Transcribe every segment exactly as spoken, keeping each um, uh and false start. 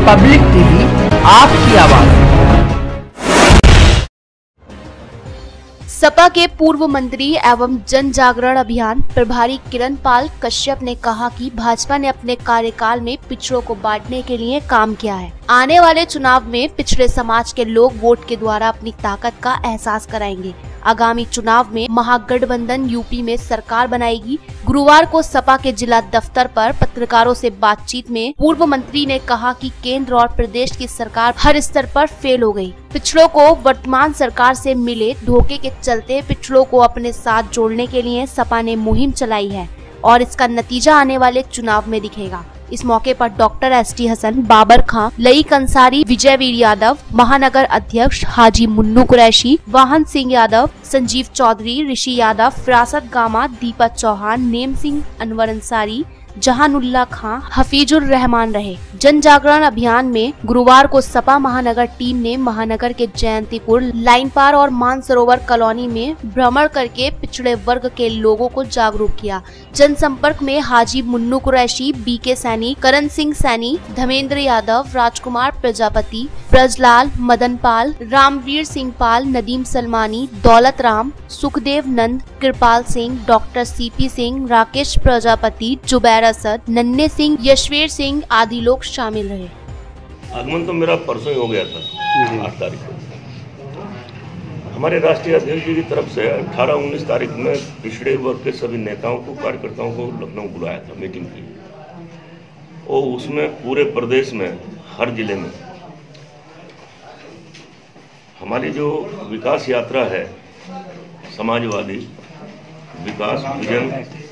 Public TV, आपकी आवाज। सपा के पूर्व मंत्री एवं जन जागरण अभियान प्रभारी किरण पाल कश्यप ने कहा कि भाजपा ने अपने कार्यकाल में पिछड़ों को बांटने के लिए काम किया है। आने वाले चुनाव में पिछड़े समाज के लोग वोट के द्वारा अपनी ताकत का एहसास कराएंगे। आगामी चुनाव में महागठबंधन यूपी में सरकार बनाएगी। गुरुवार को सपा के जिला दफ्तर पर पत्रकारों से बातचीत में पूर्व मंत्री ने कहा कि केंद्र और प्रदेश की सरकार हर स्तर पर फेल हो गई। पिछड़ों को वर्तमान सरकार से मिले धोखे के चलते पिछड़ों को अपने साथ जोड़ने के लिए सपा ने मुहिम चलाई है और इसका नतीजा आने वाले चुनाव में दिखेगा। इस मौके पर doctor S T Hasan, Babar Khan, Laeeq Ansari, Vijayveer Yadav, महानगर अध्यक्ष हाजी मुन्नू कुरैशी, वाहन सिंह यादव, संजीव चौधरी, ऋषि यादव, फिरासत गामा, दीपक चौहान, नेम सिंह, अनवर अंसारी, जहानुल्ला खां, हफीजुर रहमान रहे। जन जागरण अभियान में गुरुवार को सपा महानगर टीम ने महानगर के जयंतीपुर, लाइन पार और मानसरोवर कॉलोनी में भ्रमण करके पिछड़े वर्ग के लोगों को जागरूक किया। जनसंपर्क में हाजी मुन्नू कुरैशी, बी के सैनी, करण सिंह सैनी, धर्मेंद्र यादव, राजकुमार प्रजापति, ब्रजलाल, मदन पाल, रामवीर सिंह पाल, Nadeem Salmani, Daulat Ram, Sukhdev Nand, Kripal Singh, doctor C P Singh, Rakesh Prajapati, Zubair Asad, Nanhe Singh, Yashveer Singh आदि लोग शामिल रहे। आगमन तो मेरा परसों ही हो गया था, आठ तारीख को। हमारे राष्ट्रीय अध्यक्ष जी की तरफ से अठारह उन्नीस तारीख में पिछड़े वर्ग के सभी नेताओं को, कार्यकर्ताओं को लखनऊ बुलाया था मीटिंग की, और उसमें पूरे प्रदेश में हर जिले में हमारी जो विकास यात्रा है, समाजवादी विकास विजन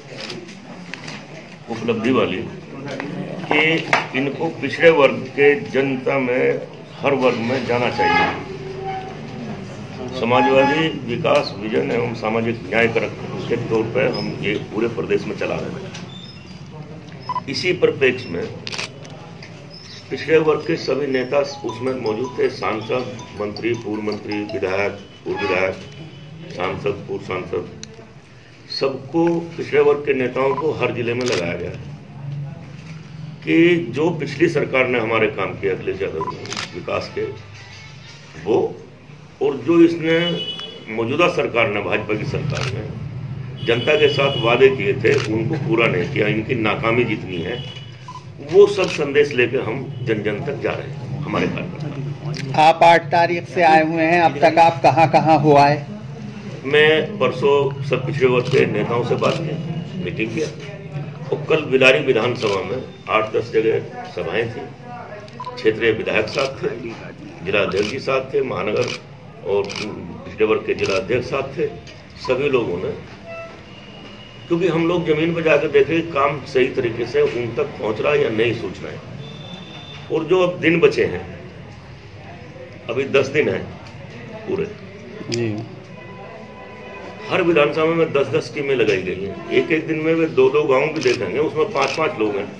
उपलब्धि वाली, कि इनको पिछड़े वर्ग के जनता में हर वर्ग में जाना चाहिए। समाजवादी विकास विजन एवं सामाजिक न्याय के तौर पर हम ये पूरे प्रदेश में चला रहे हैं। इसी परिप्रेक्ष्य में पिछड़े वर्ग के सभी नेता उसमें मौजूद थे, सांसद, मंत्री, पूर्व मंत्री, विधायक, पूर्व विधायक, सांसद, पूर्व सांसद, सबको, पिछड़े वर्ग के नेताओं को हर जिले में लगाया गया है कि जो पिछली सरकार ने हमारे काम किए अखिलेश यादव विकास के, वो, और जो इसने मौजूदा सरकार ने, भाजपा की सरकार ने जनता के साथ वादे किए थे उनको पूरा नहीं किया, इनकी नाकामी जितनी है, वो सब संदेश लेकर हम जन जन तक जा रहे हैं। हमारे कार्यकर्ता, आप आठ तारीख से आए हुए हैं, अब तक आप कहाँ कहाँ हो आए? मैं परसों सब पिछड़े वर्ग के नेताओं से बात की, मीटिंग किया, और कल बिलारी विधानसभा में आठ दस जगह सभाएं थी। क्षेत्रीय विधायक साथ थे, जिला अध्यक्ष जी साथ थे, महानगर और पिछड़े वर्ग के जिला अध्यक्ष साथ थे। सभी लोगों ने, क्योंकि हम लोग जमीन पर जाकर देखे काम सही तरीके से उन तक पहुंच रहा है या नहीं सोचना है। और जो अब दिन बचे हैं, अभी दस दिन है पूरे जी, हर विधानसभा में दस दस टीमें लगाई गई हैं। एक एक दिन में वे दो दो गांव भी देखेंगे, उसमें पांच पांच लोग हैं।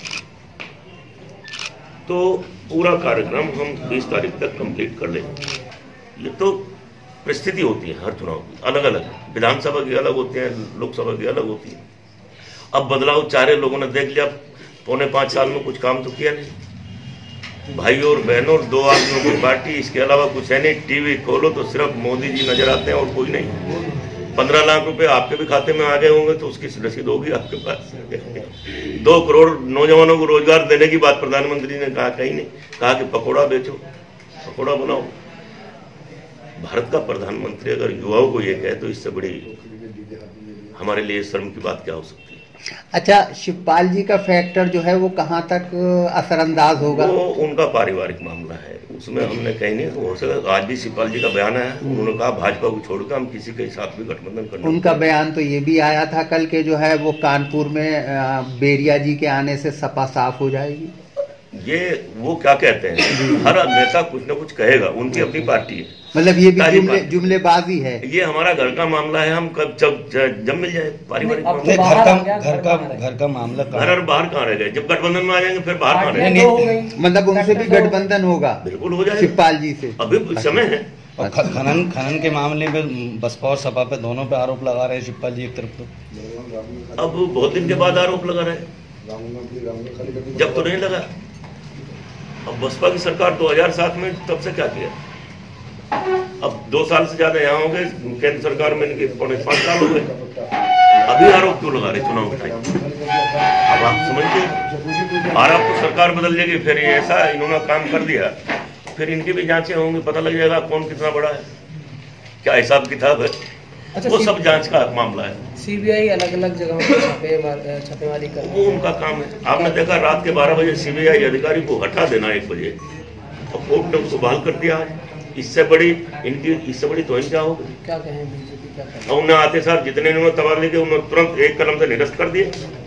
तो पूरा कार्यक्रम हम बीस तारीख तक कंप्लीट कर लेंगे। ये तो परिस्थिति होती है हर चुनाव की, अलग अलग, विधानसभा की अलग होती है, लोकसभा की अलग होती है। अब बदलाव चारे लोगों ने देख लिया, पौने पाँच साल में कुछ काम तो किया नहीं। भाई और बहनों, दो आदमियों की पार्टी, इसके अलावा कुछ है नहीं। टीवी खोलो तो सिर्फ मोदी जी नजर आते हैं और कोई नहीं। पंद्रह लाख रुपए आपके भी खाते में आ गए होंगे तो उसकी रसीद होगी आपके पास। दो करोड़ नौजवानों को रोजगार देने की बात प्रधानमंत्री ने कहा, कहीं नहीं कहा कि पकौड़ा बेचो, पकौड़ा बनाओ। भारत का प्रधानमंत्री अगर युवाओं को ये कहे तो इससे बड़ी हमारे लिए शर्म की बात क्या हो सकती है। अच्छा, शिवपाल जी का फैक्टर जो है वो कहाँ तक असरअंदाज होगा? वो उनका पारिवारिक मामला है, उसमें हमने कहीं नहीं, हो सका आज भी शिवपाल जी का बयान है, उन्होंने कहा भाजपा को छोड़कर हम किसी के साथ भी गठबंधन करना। उनका बयान तो ये भी आया था कल के जो है वो कानपुर में बेरिया जी के आने से सपा साफ हो जाएगी। ये वो क्या कहते हैं, हर नेता कुछ न कुछ कहेगा, उनकी अपनी पार्टी है, मतलब ये भी जुमले जुमलेबाजी है। ये हमारा घर का मामला है, हम कब जब जब मिल जाए पारिवारिक घर का घर का घर का मामला, घर और बाहर कहाँ रह गए, जब गठबंधन में आ जाएंगे फिर बाहर कहाँ रहेंगे। मतलब उनसे भी गठबंधन होगा? बिल्कुल हो जाएगा, शिवपाल जी से अभी समय है। और खनन खनन के मामले में बसपा और सपा पे दोनों पे आरोप लगा रहे हैं शिवपाल जी एक तरफ तो। अब बहुत दिन के बाद आरोप लगा रहे, जब तो नहीं लगा। अब बसपा की सरकार दो हज़ार सात में तब से क्या किया? अब दो साल से ज्यादा यहाँ हो गए, केंद्र सरकार में इनके पौने पांच साल हो गए, अभी आरोप क्यों लगा रहे चुनाव के टाइम? अब आप समझिए, और अब तो सरकार बदल जाएगी, फिर ये ऐसा इन्होंने काम कर दिया, फिर इनकी भी जांचें होंगी, पता लग जाएगा कौन कितना बड़ा है, क्या हिसाब किताब है। अच्छा, वो सब जांच का मामला है। सीबीआई अलग अलग जगहों पर छापे छापेमारी कर, वो उनका काम है। आपने देखा रात के बारह बजे सीबीआई अधिकारी को हटा देना एक बजे, और कोर्ट ने उसको बहाल कर दिया है। इससे बड़ी इनकी इससे बड़ी तो क्या होगी? क्या कहें बीजेपी क्या कहें? उन्हें आते साथ जितने इन्होंने तबादले के उन्होंने तुरंत एक कलम से निरस्त कर दिए।